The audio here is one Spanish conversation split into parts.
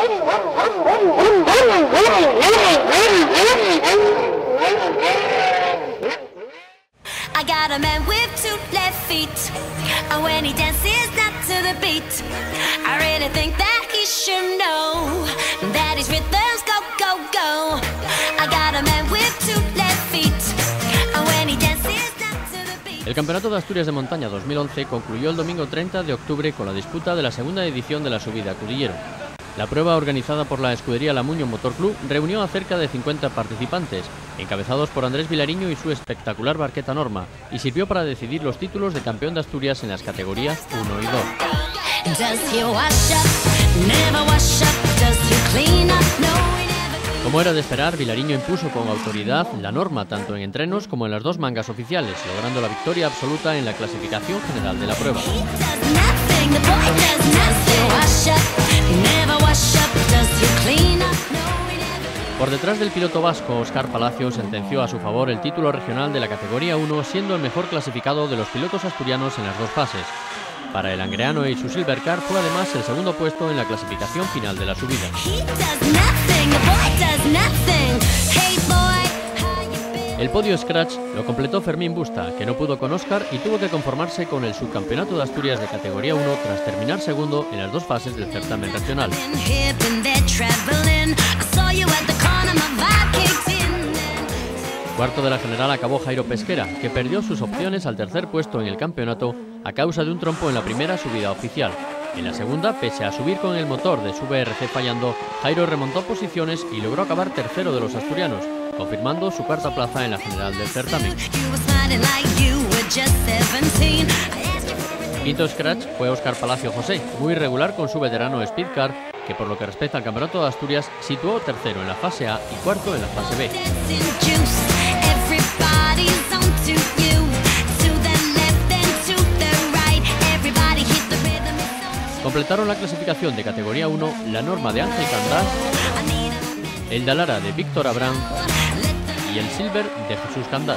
I got a man with two left feet, and when he dances not to the beat, I really think that he should know that his rhythms go, go, go. I got a man with two left feet, and when he dances not to the beat. El Campeonato de Asturias de Montaña 2011 concluyó el domingo 30 de octubre con la disputa de la segunda edición de la subida a Cudillero. La prueba, organizada por la escudería Lamuño Motor Club, reunió a cerca de 50 participantes, encabezados por Andrés Vilariño y su espectacular barqueta Norma, y sirvió para decidir los títulos de campeón de Asturias en las categorías 1 y 2. Como era de esperar, Vilariño impuso con autoridad la Norma tanto en entrenos como en las dos mangas oficiales, logrando la victoria absoluta en la clasificación general de la prueba. Por detrás del piloto vasco, Óscar Palacio sentenció a su favor el título regional de la categoría 1, siendo el mejor clasificado de los pilotos asturianos en las dos fases. Para el angreano y su Silvercar fue además el segundo puesto en la clasificación final de la subida. El podio Scratch lo completó Fermín Busta, que no pudo con Óscar y tuvo que conformarse con el subcampeonato de Asturias de categoría 1 tras terminar segundo en las dos fases del certamen regional. Cuarto de la general acabó Jairo Pesquera, que perdió sus opciones al tercer puesto en el campeonato a causa de un trompo en la primera subida oficial. En la segunda, pese a subir con el motor de su VRC fallando, Jairo remontó posiciones y logró acabar tercero de los asturianos, confirmando su cuarta plaza en la general del certamen. Quinto Scratch fue Óscar Palacio José, muy regular con su veterano Speedcar, que por lo que respecta al campeonato de Asturias situó tercero en la fase A y cuarto en la fase B. Completaron la clasificación de categoría 1 la Norma de Ángel Candás, el Dalara de Víctor Abrán y el Silver de Jesús Candás.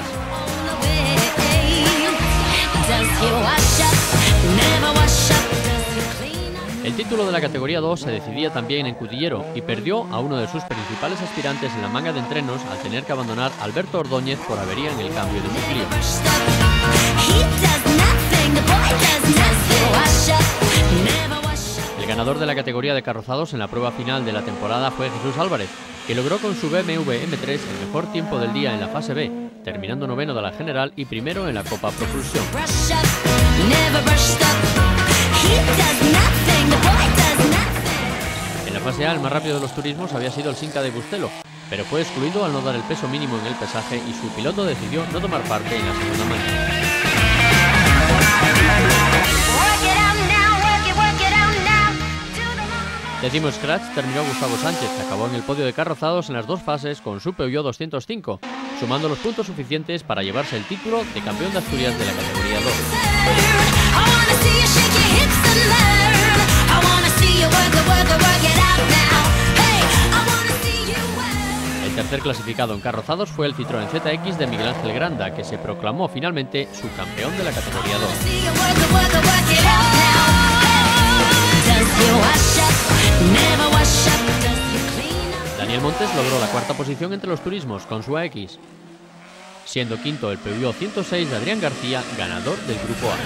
El título de la categoría 2 se decidía también en Cudillero y perdió a uno de sus principales aspirantes en la manga de entrenos al tener que abandonar Alberto Ordóñez por avería en el cambio de núcleo. El ganador de la categoría de carrozados en la prueba final de la temporada fue Jesús Álvarez, que logró con su BMW M3 el mejor tiempo del día en la fase B, terminando noveno de la general y primero en la Copa Propulsión. En la fase A, el más rápido de los turismos había sido el Simca de Bustelo, pero fue excluido al no dar el peso mínimo en el pesaje y su piloto decidió no tomar parte en la segunda manga. Décimo Scratch terminó Gustavo Sánchez, que acabó en el podio de carrozados en las dos fases con su Peugeot 205, sumando los puntos suficientes para llevarse el título de campeón de Asturias de la categoría 2. El tercer clasificado en carrozados fue el Citroën ZX de Miguel Ángel Granda, que se proclamó finalmente subcampeón de la categoría 2. Daniel Montes logró la cuarta posición entre los turismos con su AX, siendo quinto el Peugeot 106 de Adrián García, ganador del Grupo A.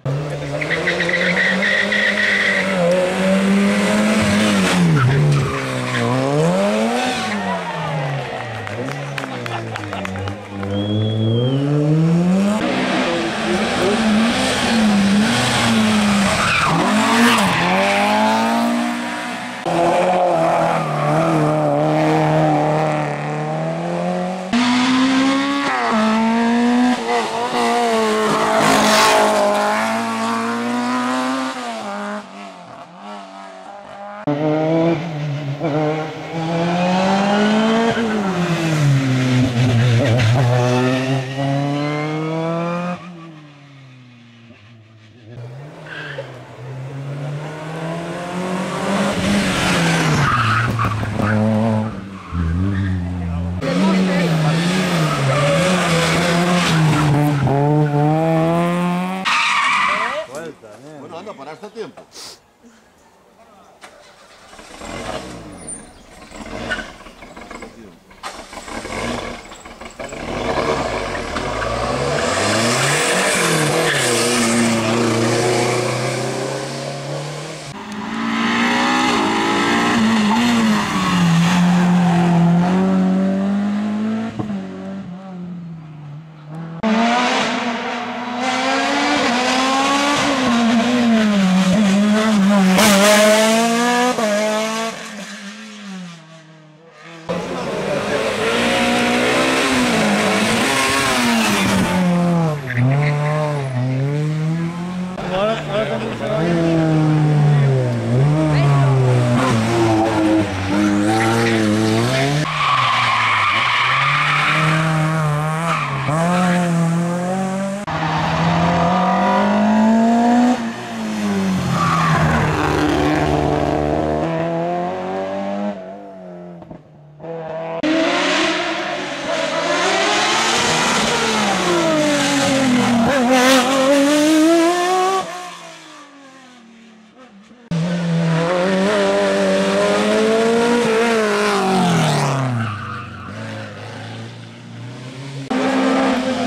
Bueno, anda, paraste a tiempo.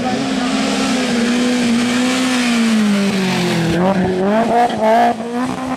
Thank you.